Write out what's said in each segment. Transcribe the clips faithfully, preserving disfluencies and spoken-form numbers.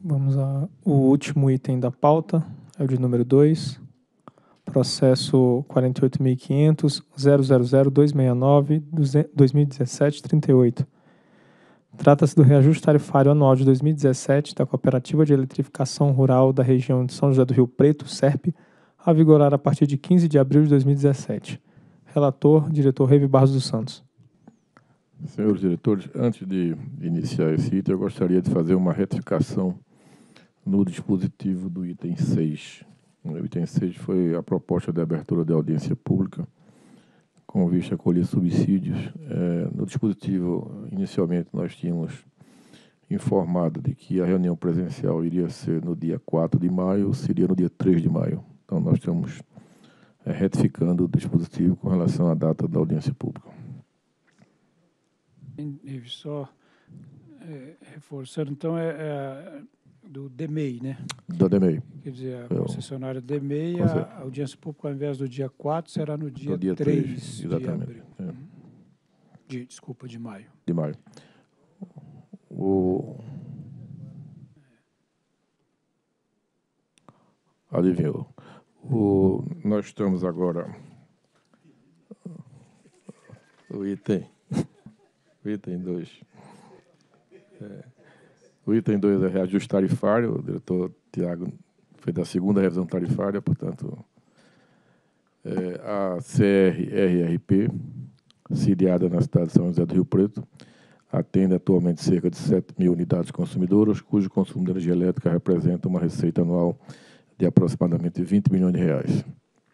Vamos ao último item da pauta, é o de número dois, processo quarenta e oito mil e quinhentos, zero zero zero, dois seis nove, dois mil e dezessete, trinta e oito. Trata-se do reajuste tarifário anual de dois mil e dezessete da Cooperativa de Eletrificação Rural da região de São José do Rio Preto, SERP, a vigorar a partir de quinze de abril de dois mil e dezessete. Relator, diretor Reive Barros dos Santos. Senhores diretores, antes de iniciar esse item, eu gostaria de fazer uma retificação no dispositivo do item seis. O item seis foi a proposta de abertura de audiência pública com vista a colher subsídios. É, no dispositivo, inicialmente, nós tínhamos informado de que a reunião presencial iria ser no dia quatro de maio, seria no dia três de maio. Então, nós estamos é, retificando o dispositivo com relação à data da audiência pública. Só é, reforçando, então, é, é do D M E I, né? Do D M E I. Quer dizer, a Eu, concessionária D M E I, a audiência pública, ao invés do dia quatro, será no dia, dia três, três, de exatamente. abril. É. De, desculpa, de maio. De maio. O... Adivinhou. O... Nós estamos agora... O item... O item dois. É. O item dois é reajuste tarifário. O diretor Tiago foi da segunda revisão tarifária, portanto, é, a C R R R P, sediada na cidade de São José do Rio Preto, atende atualmente cerca de sete mil unidades consumidoras, cujo consumo de energia elétrica representa uma receita anual de aproximadamente vinte milhões de reais.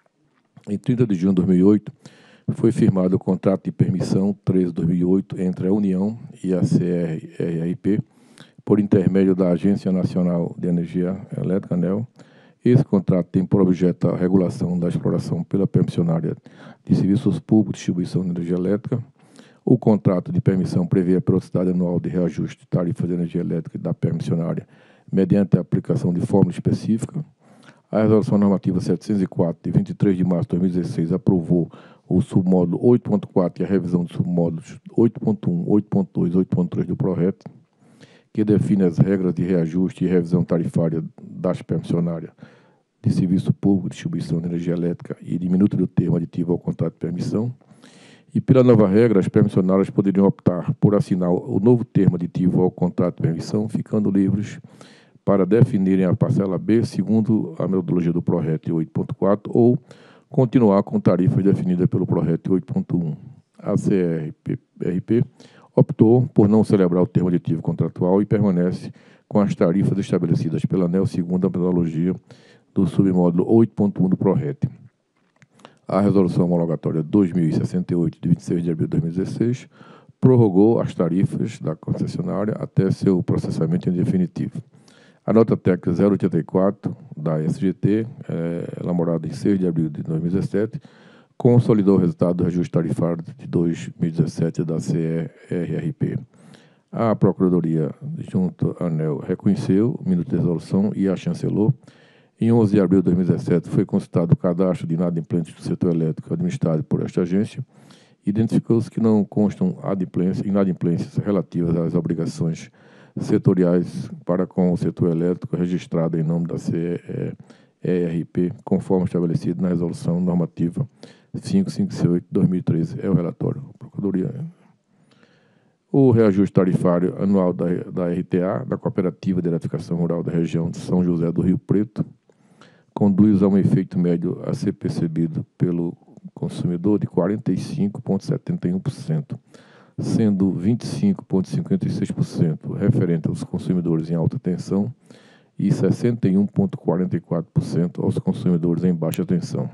Em trinta de junho de dois mil e oito, foi firmado o contrato de permissão treze de dois mil e oito entre a União e a C R R R P, por intermédio da Agência Nacional de Energia Elétrica, ANEEL. Esse contrato tem por objeto a regulação da exploração pela permissionária de serviços públicos de distribuição de energia elétrica. O contrato de permissão prevê a periodicidade anual de reajuste de tarifa de energia elétrica da permissionária mediante a aplicação de fórmula específica. A Resolução Normativa setecentos e quatro, de vinte e três de março de dois mil e dezesseis, aprovou o submódulo oito ponto quatro e a revisão dos submódulos oito ponto um, oito ponto dois e oito ponto três do PRORET, que define as regras de reajuste e revisão tarifária das permissionárias de serviço público de distribuição de energia elétrica e diminuto do termo aditivo ao contrato de permissão. E, pela nova regra, as permissionárias poderiam optar por assinar o novo termo aditivo ao contrato de permissão, ficando livres para definirem a parcela B, segundo a metodologia do PRORET oito ponto quatro, ou continuar com tarifas definidas pelo PRORET oito ponto um. A C R R P optou por não celebrar o termo aditivo contratual e permanece com as tarifas estabelecidas pela ANEEL, segundo a metodologia do submódulo oito ponto um do PRORET. A Resolução Homologatória dois mil e sessenta e oito, de vinte e seis de abril de dois mil e dezesseis, prorrogou as tarifas da concessionária até seu processamento em definitivo. A nota técnica zero oitenta e quatro da S G T, é, elaborada em seis de abril de dois mil e dezessete, consolidou o resultado do reajuste tarifário de dois mil e dezessete da C R R P. A Procuradoria, junto à ANEEL, reconheceu o minuto de resolução e a chancelou. Em onze de abril de dois mil e dezessete, foi consultado o cadastro de inadimplentes do setor elétrico administrado por esta agência. Identificou-se que não constam inadimplências relativas às obrigações setoriais para com o setor elétrico registrado em nome da C R R P, conforme estabelecido na Resolução Normativa quinhentos e cinquenta e oito de dois mil e treze. É o relatório. Procuradoria. O reajuste tarifário anual da, da R T A, da Cooperativa de Eletrificação Rural da região de São José do Rio Preto, conduz a um efeito médio a ser percebido pelo consumidor de quarenta e cinco vírgula setenta e um por cento, sendo vinte e cinco vírgula cinquenta e seis por cento referente aos consumidores em alta tensão e sessenta e um vírgula quarenta e quatro por cento aos consumidores em baixa tensão.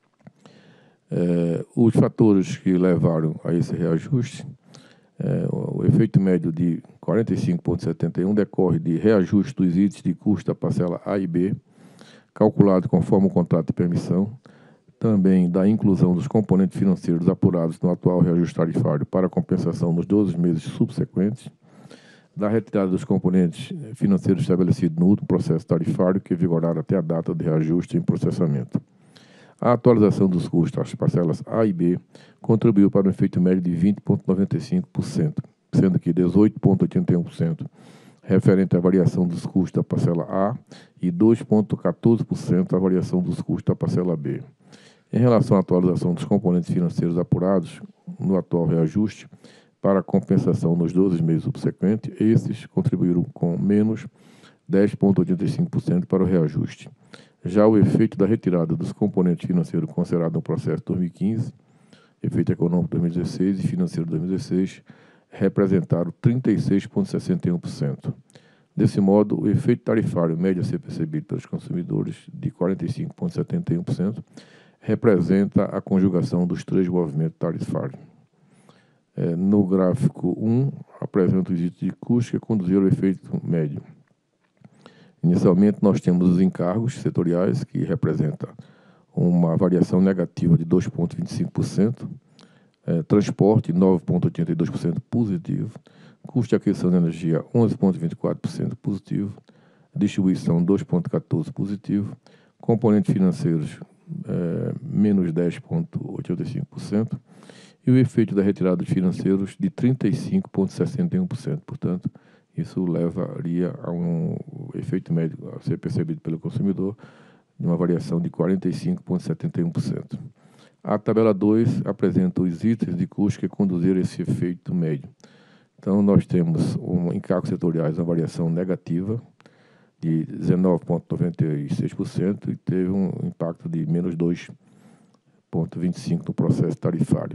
É, os fatores que levaram a esse reajuste, é, o efeito médio de quarenta e cinco vírgula setenta e um decorre de reajuste dos itens de custo da parcela A e B, calculado conforme o contrato de permissão, também da inclusão dos componentes financeiros apurados no atual reajuste tarifário para compensação nos doze meses subsequentes, da retirada dos componentes financeiros estabelecidos no último processo tarifário que vigoraram até a data de reajuste em processamento. A atualização dos custos das parcelas A e B contribuiu para um efeito médio de vinte vírgula noventa e cinco por cento, sendo que dezoito vírgula oitenta e um por cento referente à variação dos custos da parcela A, e dois vírgula quatorze por cento à variação dos custos da parcela B. Em relação à atualização dos componentes financeiros apurados no atual reajuste, para a compensação nos doze meses subsequentes, esses contribuíram com menos dez vírgula oitenta e cinco por cento para o reajuste. Já o efeito da retirada dos componentes financeiros considerados no processo dois mil e quinze, efeito econômico dois mil e dezesseis e financeiro dois mil e dezesseis, representaram trinta e seis vírgula sessenta e um por cento. Desse modo, o efeito tarifário médio a ser percebido pelos consumidores, de quarenta e cinco vírgula setenta e um por cento, representa a conjugação dos três movimentos tarifários. É, no gráfico um, apresenta os itens de custo que conduziram ao efeito médio. Inicialmente, nós temos os encargos setoriais, que representam uma variação negativa de dois vírgula vinte e cinco por cento, é, transporte, nove vírgula oitenta e dois por cento positivo, custo de aquisição de energia, onze vírgula vinte e quatro por cento positivo, distribuição, dois vírgula quatorze por cento positivo, componentes financeiros, é, menos dez vírgula oitenta e cinco por cento, e o efeito da retirada dos financeiros de trinta e cinco vírgula sessenta e um por cento. Portanto, isso levaria a um efeito médio a ser percebido pelo consumidor de uma variação de quarenta e cinco vírgula setenta e um por cento. A tabela dois apresenta os itens de custo que conduziram esse efeito médio. Então, nós temos um encargos setoriais, uma variação negativa de dezenove vírgula noventa e seis por cento e teve um impacto de menos dois vírgula vinte e cinco por cento no processo tarifário.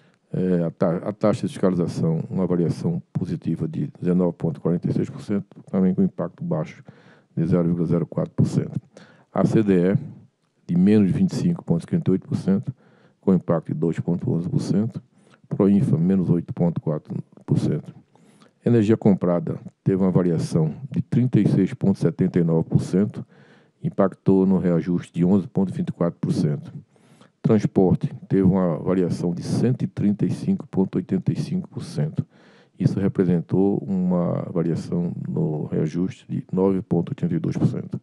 É, a, ta a taxa de fiscalização, uma variação positiva de dezenove vírgula quarenta e seis por cento, também com impacto baixo de zero vírgula zero quatro por cento. A C D E, de menos vinte e cinco vírgula cinquenta e oito por cento, com impacto de dois vírgula onze por cento. Proinfa, menos oito vírgula quatro por cento. Energia comprada teve uma variação de trinta e seis vírgula setenta e nove por cento, impactou no reajuste de onze vírgula vinte e quatro por cento. Transporte teve uma variação de cento e trinta e cinco vírgula oitenta e cinco por cento. Isso representou uma variação no reajuste de nove vírgula oitenta e dois por cento.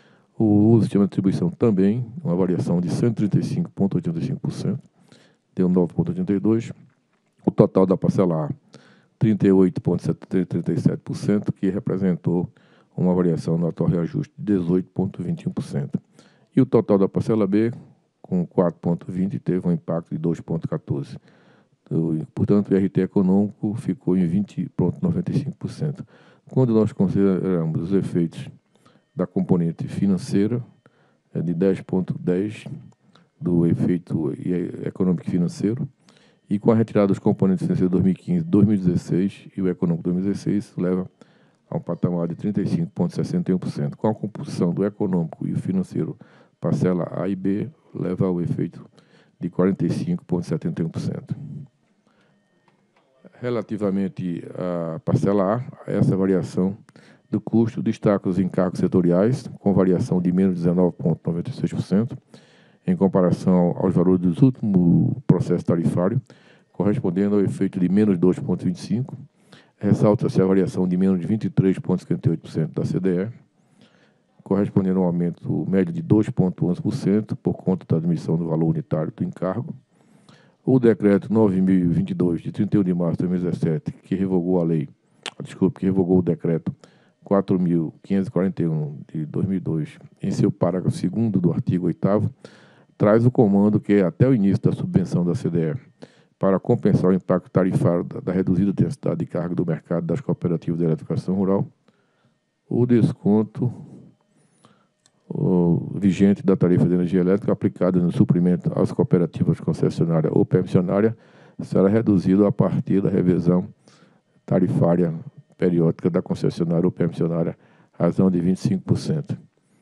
O uso do sistema de distribuição também, uma variação de cento e trinta e cinco vírgula oitenta e cinco por cento, deu nove vírgula oitenta e dois por cento. O total da parcela A, trinta e oito vírgula trinta e sete por cento, que representou uma variação no atual reajuste de dezoito vírgula vinte e um por cento. E o total da parcela B, com quatro vírgula vinte por cento, teve um impacto de dois vírgula quatorze por cento. Portanto, o I R T econômico ficou em vinte vírgula noventa e cinco por cento. Quando nós consideramos os efeitos da componente financeira, é de dez vírgula dez por cento do efeito econômico e financeiro, e com a retirada dos componentes financeiros dois mil e quinze, dois mil e dezesseis e o econômico dois mil e dezesseis, isso leva a um patamar de trinta e cinco vírgula sessenta e um por cento. Com a composição do econômico e o financeiro, parcela A e B, leva ao efeito de quarenta e cinco vírgula setenta e um por cento. Relativamente à parcela A, essa variação do custo destaca os encargos setoriais, com variação de menos dezenove vírgula noventa e seis por cento, em comparação aos valores dos últimos processos tarifários, correspondendo ao efeito de menos dois vírgula vinte e cinco por cento. Ressalta-se a variação de menos vinte e três vírgula cinquenta e oito por cento da C D E, correspondendo a um aumento médio de dois vírgula onze por cento por conta da admissão do valor unitário do encargo. O decreto nove mil e vinte e dois, de trinta e um de março de dois mil e dezessete, que revogou a lei, desculpe, que revogou o decreto quatro mil quinhentos e quarenta e um, de dois mil e dois, em seu parágrafo segundo do artigo oitavo, traz o comando que é até o início da subvenção da C D E, para compensar o impacto tarifário da, da reduzida densidade de carga do mercado das cooperativas de eletrificação rural, o desconto o, vigente da tarifa de energia elétrica aplicada no suprimento às cooperativas concessionárias ou permissionárias será reduzido a partir da revisão tarifária periódica da concessionária ou permissionária, razão de vinte e cinco por cento.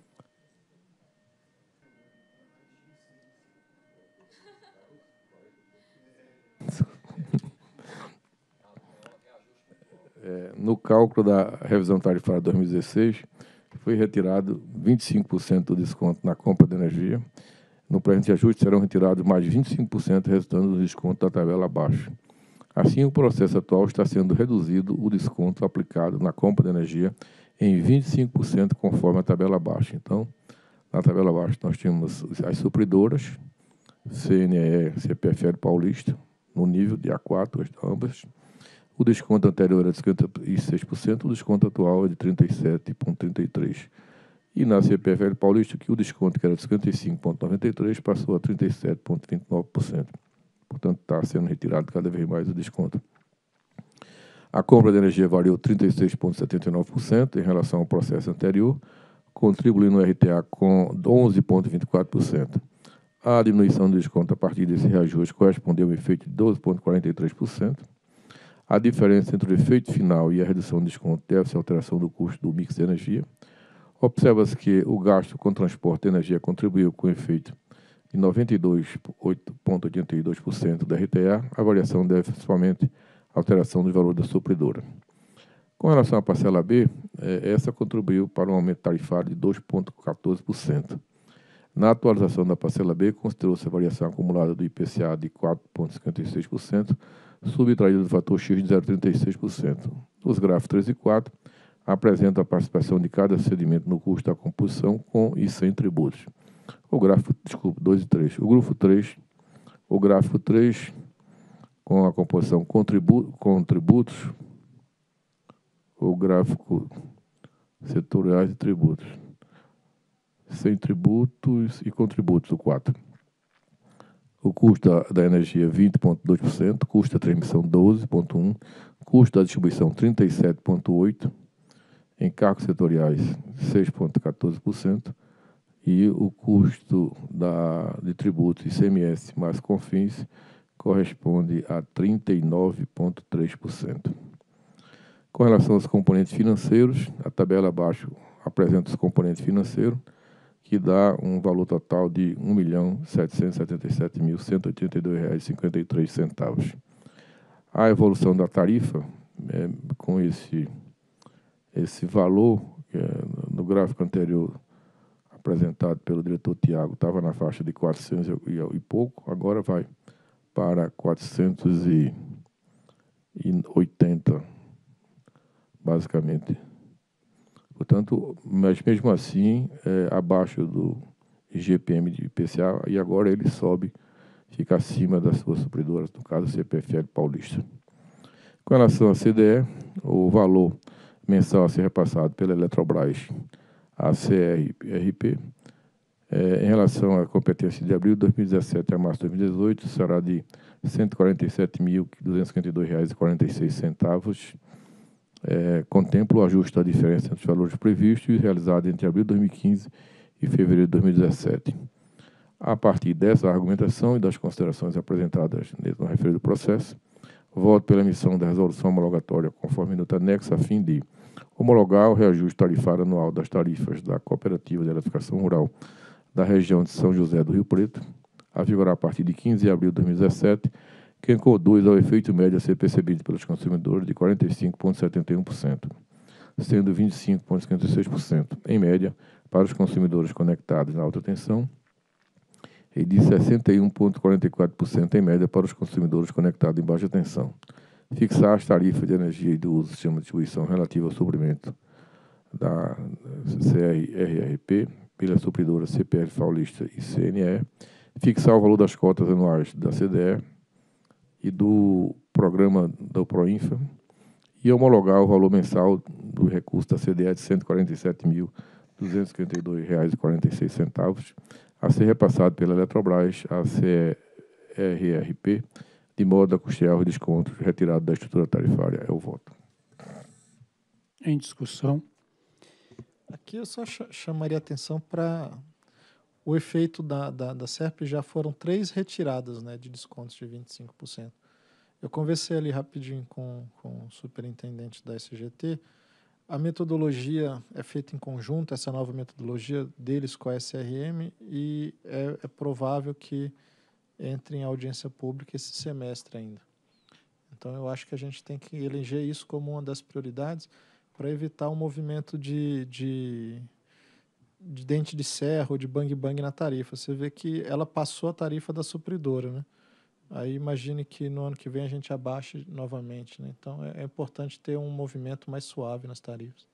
É, no cálculo da revisão tarifária dois mil e dezesseis, foi retirado vinte e cinco por cento do desconto na compra de energia. No presente ajuste serão retirados mais vinte e cinco por cento, resultando do desconto da tabela abaixo. Assim, o processo atual está sendo reduzido o desconto aplicado na compra de energia em vinte e cinco por cento, conforme a tabela abaixo. Então, na tabela abaixo, nós tínhamos as supridoras, C N E, C P F L Paulista, no nível de A quatro, ambas. O desconto anterior era de cinquenta e seis por cento, o desconto atual é de trinta e sete vírgula trinta e três por cento. E na C P F L Paulista, que o desconto que era de cinquenta e cinco vírgula noventa e três por cento passou a trinta e sete vírgula vinte e nove por cento. Portanto, está sendo retirado cada vez mais o desconto. A compra de energia variou trinta e seis vírgula setenta e nove por cento em relação ao processo anterior, contribuindo no R T A com onze vírgula vinte e quatro por cento. A diminuição do desconto a partir desse reajuste correspondeu a um efeito de doze vírgula quarenta e três por cento. A diferença entre o efeito final e a redução do desconto deve-se à alteração do custo do mix de energia. Observa-se que o gasto com transporte de energia contribuiu com efeito de noventa e dois vírgula oitenta e dois por cento da R T A. A variação deve principalmente à alteração do valor da supridora. Com relação à parcela B, essa contribuiu para um aumento tarifário de dois vírgula quatorze por cento. Na atualização da parcela B, considerou-se a variação acumulada do I P C A de quatro vírgula cinquenta e seis por cento, subtraído do fator X de zero vírgula trinta e seis por cento. Os gráficos três e quatro apresentam a participação de cada segmento no custo da composição com e sem tributos. O gráfico, desculpe, dois e três. O grupo três, o gráfico três, com a composição com, tribu, com tributos, o gráfico setoriais e tributos. Sem tributos e contributos, o quatro. O custo da, da energia, vinte vírgula dois por cento, custo da transmissão, doze vírgula um por cento, custo da distribuição, trinta e sete vírgula oito por cento, encargos setoriais, seis vírgula quatorze por cento, e o custo da, de tributos I C M S mais CONFINS corresponde a trinta e nove vírgula três por cento. Com relação aos componentes financeiros, a tabela abaixo apresenta os componentes financeiros, que dá um valor total de um milhão setecentos e setenta e sete mil cento e oitenta e dois reais e cinquenta e três centavos. A evolução da tarifa, é, com esse, esse valor, que é, no gráfico anterior apresentado pelo diretor Tiago, estava na faixa de quatrocentos e pouco, agora vai para quatrocentos e oitenta, basicamente. Portanto, mas mesmo assim, é, abaixo do I G P M de I P C A, e agora ele sobe, fica acima das suas supridoras, no caso, C P F L Paulista. Com relação à C D E, o valor mensal a ser repassado pela Eletrobras, a C R R P, é, em relação à competência de abril de dois mil e dezessete a março de dois mil e dezoito, será de cento e quarenta e sete mil duzentos e cinquenta e dois reais e quarenta e seis centavos, É, contempla o ajuste da diferença entre os valores previstos e realizado entre abril de dois mil e quinze e fevereiro de dois mil e dezessete. A partir dessa argumentação e das considerações apresentadas no referido processo, voto pela emissão da resolução homologatória conforme nota anexa a fim de homologar o reajuste tarifário anual das tarifas da Cooperativa de Eletrificação Rural da região de São José do Rio Preto, a vigorar a partir de quinze de abril de dois mil e dezessete, que conduz ao efeito médio a ser percebido pelos consumidores de quarenta e cinco vírgula setenta e um por cento, sendo vinte e cinco vírgula cinquenta e seis por cento, em média, para os consumidores conectados na alta tensão e de sessenta e um vírgula quarenta e quatro por cento, em média, para os consumidores conectados em baixa tensão. Fixar as tarifas de energia e do uso do sistema de distribuição relativo ao suprimento da C R R R P pela supridora C P F Paulista e C N E, fixar o valor das cotas anuais da C D E e do programa do Proinfa e homologar o valor mensal do recurso da C D E de cento e quarenta e sete mil duzentos e cinquenta e dois reais e quarenta e seis centavos a ser repassado pela Eletrobras à C R R P, de modo a custear os descontos retirados da estrutura tarifária. É o voto. Em discussão. Aqui eu só ch chamaria atenção para o efeito da, da, da S E R P. Já foram três retiradas, né, de descontos de vinte e cinco por cento. Eu conversei ali rapidinho com, com o superintendente da S G T. A metodologia é feita em conjunto, essa nova metodologia deles com a S R M, e é, é provável que entre em audiência pública esse semestre ainda. Então, eu acho que a gente tem que eleger isso como uma das prioridades para evitar um movimento de, de, de dente de serra ou de bang-bang na tarifa. Você vê que ela passou a tarifa da supridora, né? Aí imagine que no ano que vem a gente abaixe novamente, né? Então, é, é importante ter um movimento mais suave nas tarifas.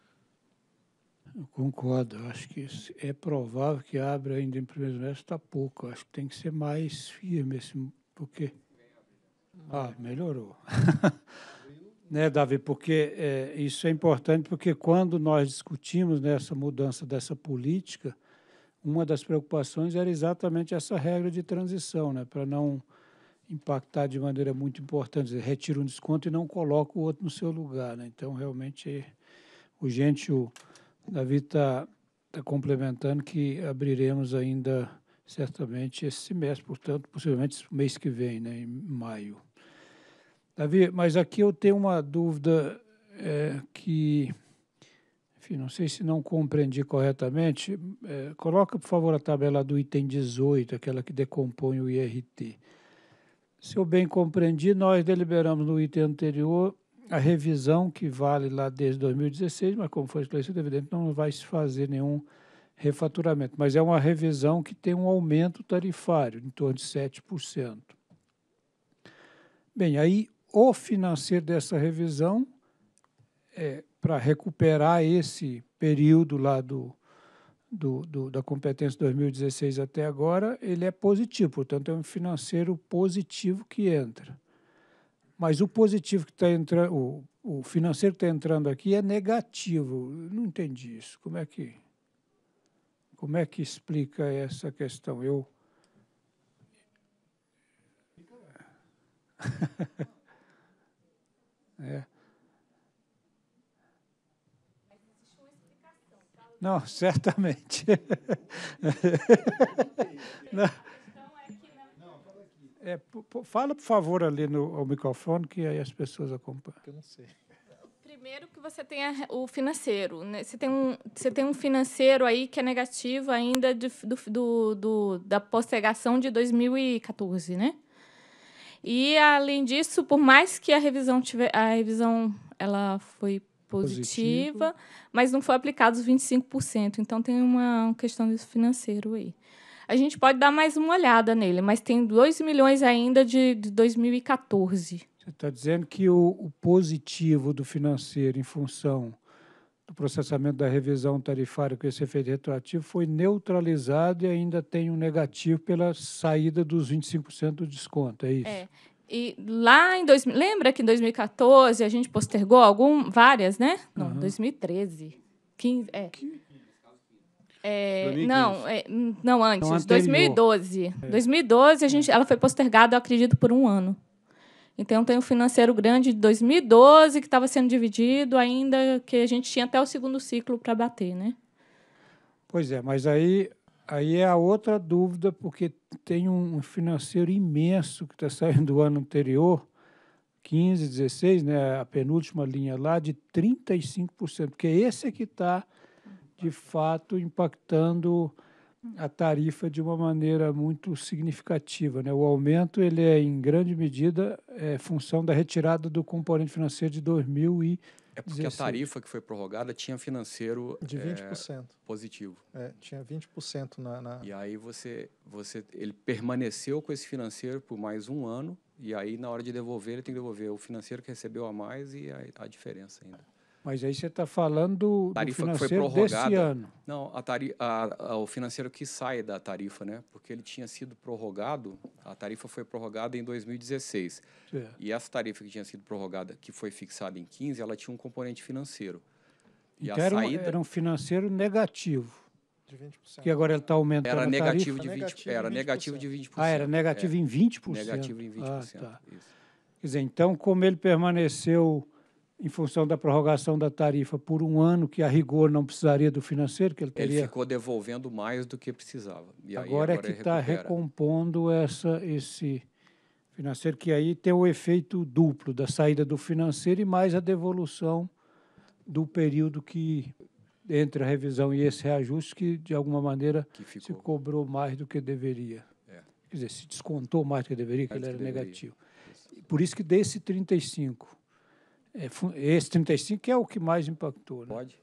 Eu concordo. Eu acho que é provável que abra ainda em primeiro semestre, está pouco. Eu acho que tem que ser mais firme, esse, porque... Ah, melhorou. Né, Davi, porque é, isso é importante, porque quando nós discutimos nessa mudança dessa política, uma das preocupações era exatamente essa regra de transição, né, para não impactar de maneira muito importante, dizer, retira um desconto e não coloca o outro no seu lugar. Né? Então, realmente, é urgente. O Davi está tá complementando que abriremos ainda, certamente, esse semestre, portanto, possivelmente mês que vem, né, em maio. Davi, mas aqui eu tenho uma dúvida é, que, enfim, não sei se não compreendi corretamente. É, coloca, por favor, a tabela do item dezoito, aquela que decompõe o I R T. Se eu bem compreendi, nós deliberamos no item anterior a revisão que vale lá desde dois mil e dezesseis, mas como foi esclarecido, evidente, não vai se fazer nenhum refaturamento, mas é uma revisão que tem um aumento tarifário, em torno de sete por cento. Bem, aí o financeiro dessa revisão, é, para recuperar esse período lá do, do, do, da competência dois mil e dezesseis até agora, ele é positivo, portanto, é um financeiro positivo que entra. Mas o positivo que está entrando, o, o financeiro que está entrando aqui é negativo. Eu não entendi isso. Como é que, como é que explica essa questão? Eu... É. Não, certamente. Não. É, fala, por favor, ali no ao microfone, que aí as pessoas acompanham. Eu não sei. Primeiro que você tem a, o financeiro. Né? Você, tem um, você tem um financeiro aí que é negativo ainda de, do, do, do, da postergação de dois mil e quatorze, né? E, além disso, por mais que a revisão tiver, a revisão ela foi positiva, Positivo. mas não foi aplicado os vinte e cinco por cento. Então, tem uma questão desse financeiro aí. A gente pode dar mais uma olhada nele, mas tem dois milhões ainda de, de dois mil e quatorze. Você está dizendo que o, o positivo do financeiro, em função do processamento da revisão tarifária com esse efeito retroativo, foi neutralizado e ainda tem um negativo pela saída dos vinte e cinco por cento do desconto, é isso? É. E lá em... Dois, lembra que em dois mil e quatorze a gente postergou algum, várias, né? Não, uhum. dois mil e treze. quinze, é. Que... É, não, é, não, antes, então, dois mil e doze. É. dois mil e doze, a gente, ela foi postergada, eu acredito, por um ano. Então, tem um financeiro grande de dois mil e doze que estava sendo dividido ainda, que a gente tinha até o segundo ciclo para bater, né? Pois é, mas aí, aí é a outra dúvida, porque tem um financeiro imenso que está saindo do ano anterior, quinze, dezesseis, né, a penúltima linha lá, de trinta e cinco por cento, porque esse é que está, de fato, impactando a tarifa de uma maneira muito significativa, né? O aumento ele é, em grande medida, é função da retirada do componente financeiro de dois mil e dezesseis. É porque a tarifa que foi prorrogada tinha financeiro de vinte por cento. É, positivo. É, tinha vinte por cento na, na... E aí você, você, ele permaneceu com esse financeiro por mais um ano, e aí, na hora de devolver, ele tem que devolver o financeiro que recebeu a mais e a, a diferença ainda. Mas aí você está falando do, do financeiro desse ano. Não, a tari, a, a, o financeiro que sai da tarifa, né? Porque ele tinha sido prorrogado, a tarifa foi prorrogada em dois mil e dezesseis. Certo. E essa tarifa que tinha sido prorrogada, que foi fixada em quinze, ela tinha um componente financeiro. E então a era, saída... um, era um financeiro negativo. De vinte por cento. Que agora ele está aumentando era a negativo tarifa. De vinte, era negativo de vinte por cento. Ah, era negativo é. em vinte por cento. Negativo em vinte por cento. Ah, tá. Isso. Quer dizer, então, como ele permaneceu em função da prorrogação da tarifa por um ano, que a rigor não precisaria do financeiro, que ele teria... Ele ficou devolvendo mais do que precisava. E aí, agora, agora é que está recompondo essa, esse financeiro, que aí tem o efeito duplo da saída do financeiro e mais a devolução do período que, entre a revisão e esse reajuste, que, de alguma maneira, se cobrou mais do que deveria. É. Quer dizer, se descontou mais do que deveria, que mais ele era que negativo. Isso. Por isso que desse trinta e cinco... É, esse trinta e cinco é o que mais impactou, né? Pode.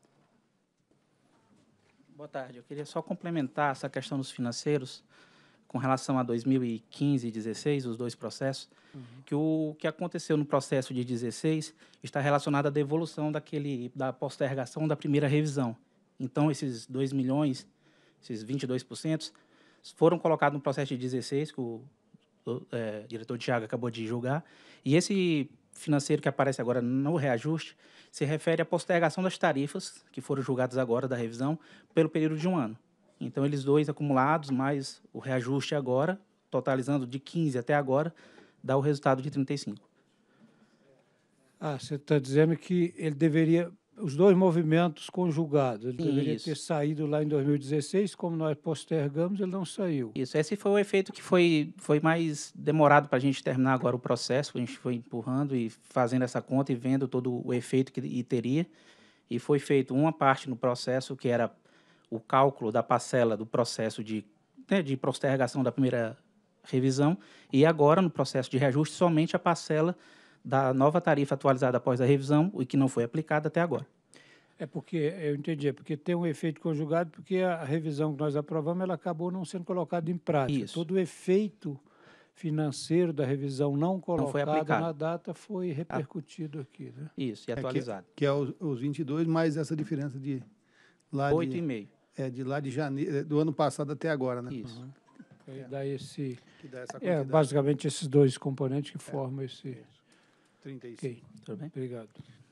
Boa tarde. Eu queria só complementar essa questão dos financeiros com relação a dois mil e quinze e dezesseis, os dois processos, uhum. que o que aconteceu no processo de dezesseis está relacionado à devolução daquele, da postergação da primeira revisão. Então, esses dois milhões, esses vinte e dois por cento, foram colocados no processo de dezesseis, que o, o é, diretor Tiago acabou de julgar, e esse... financeiro que aparece agora no reajuste se refere à postergação das tarifas que foram julgadas agora da revisão pelo período de um ano. Então, eles dois acumulados, mais o reajuste agora, totalizando de quinze até agora, dá o resultado de trinta e cinco. Ah, você está dizendo que ele deveria, os dois movimentos conjugados, ele Sim, deveria isso. ter saído lá em dois mil e dezesseis, como nós postergamos, ele não saiu. Isso, esse foi o efeito que foi, foi mais demorado para a gente terminar agora o processo, a gente foi empurrando e fazendo essa conta e vendo todo o efeito que e teria, e foi feito uma parte no processo, que era o cálculo da parcela do processo de, né, de postergação da primeira revisão, e agora, no processo de reajuste, somente a parcela da nova tarifa atualizada após a revisão, e que não foi aplicada até agora. É porque, eu entendi, é porque tem um efeito conjugado, porque a revisão que nós aprovamos, ela acabou não sendo colocada em prática. Isso. Todo o efeito financeiro da revisão não colocada foi aplicado. na data foi repercutido aqui, né? Isso, e É que- atualizado. Que é os, os vinte e dois, mais essa diferença de lá Oito de, e meio. é, de lá de janeiro, do ano passado até agora, né? Isso. Aí dá esse, Que dá essa é, quantidade. basicamente esses dois componentes que formam esse... trinta e cinco. Ok, Tudo bem? obrigado.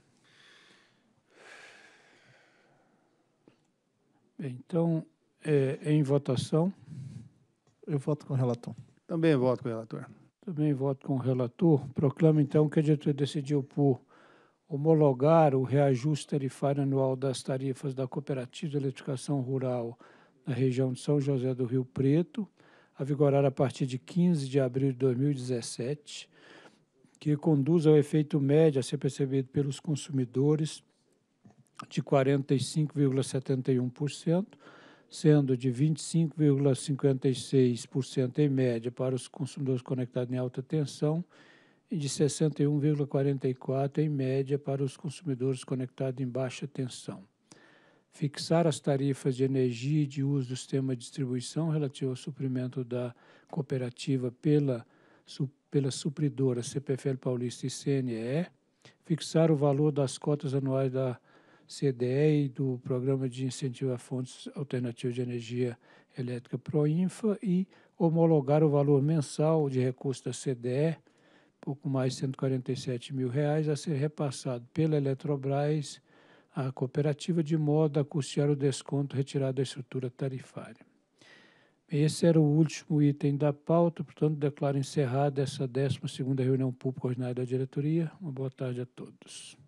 Bem, então, é, em votação, Eu voto com o relator. Também voto com o relator. também voto com o relator. Proclamo, então, que a diretoria decidiu por homologar o reajuste tarifário anual das tarifas da Cooperativa de Eletrificação Rural da região de São José do Rio Preto, a vigorar a partir de quinze de abril de dois mil e dezessete, que conduz ao efeito médio a ser percebido pelos consumidores de quarenta e cinco vírgula setenta e um por cento, sendo de vinte e cinco vírgula cinquenta e seis por cento em média para os consumidores conectados em alta tensão e de sessenta e um vírgula quarenta e quatro por cento em média para os consumidores conectados em baixa tensão. Fixar as tarifas de energia e de uso do sistema de distribuição relativo ao suprimento da cooperativa pela, su, pela supridora C P F L Paulista e C N E. Fixar o valor das cotas anuais da C D E e do Programa de Incentivo a Fontes Alternativas de Energia Elétrica Proinfa e homologar o valor mensal de recurso da C D E, pouco mais de cento e quarenta e sete mil reais, a ser repassado pela Eletrobras à cooperativa de modo a custear o desconto retirado da estrutura tarifária. Esse era o último item da pauta, portanto, declaro encerrada essa décima segunda reunião pública ordinária da diretoria. Uma boa tarde a todos.